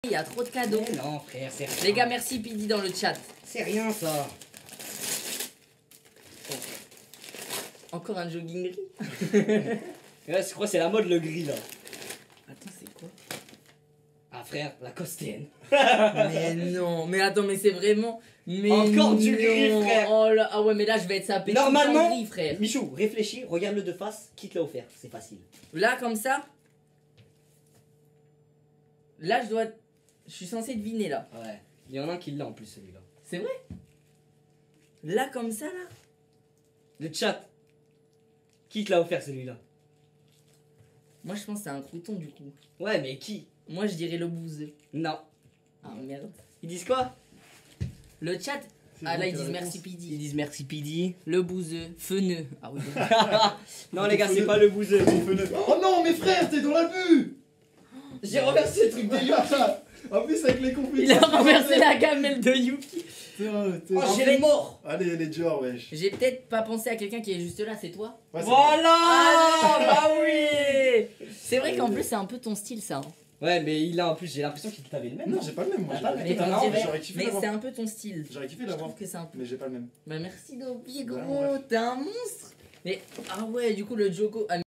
Il y a trop de cadeaux. Mais non, frère, c'est rien. Les gars, merci Pidi dans le chat. C'est rien, ça. Encore un jogging gris. Ouais, je crois que c'est la mode, le gris, là. Attends, c'est quoi? Ah, frère, la costéenne. Mais non, mais attends, mais c'est vraiment... Mais Encore du non. gris, frère. Oh là, ah ouais, mais là, je vais être sapé. Normalement, gris, frère. Michou, réfléchis, regarde-le de face, qui te l'a offert, c'est facile. Là, comme ça. Là, je suis censé deviner, là. Ouais, il y en a un qui l'a en plus, celui-là. C'est vrai? Là, comme ça, là. Le chat, qui te l'a offert, celui-là? Moi, je pense que c'est un crouton, du coup. Ouais, mais qui? Moi, je dirais le bouseux. Non. Ah, merde. Ils disent quoi? Le chat. Ah, là, ils disent merci Ils Pidi. disent merci Pidi. Le bouseux. Feneux. Ah oui. Non, les gars, c'est pas le bouseux. Oh non, mais frère, t'es dans l'abus. J'ai renversé le truc de Yuki. En plus, avec les conflits. Il a renversé la gamelle de Yuki. Oh, j'ai mort. Allez, les Dior, wesh. J'ai peut-être pas pensé à quelqu'un qui est juste là, c'est toi? Ouais, c'est Voilà. Bah oui. C'est vrai qu'en plus, c'est un peu ton style, ça. Hein. Ouais, mais il a en plus, j'ai l'impression qu'il t'avait le bon. même. Non, j'ai pas le même, moi. Ah, J'ai Mais, pas le non, on même. dirait- J'aurais kiffé mais l'avoir. c'est un peu ton style. J'aurais kiffé Je l'avoir. trouve que c'est un peu. Mais j'ai pas le même. Bah merci Dobby, Ouais, gros, ouais. t'es un monstre. Mais ah ouais, du coup le Joko.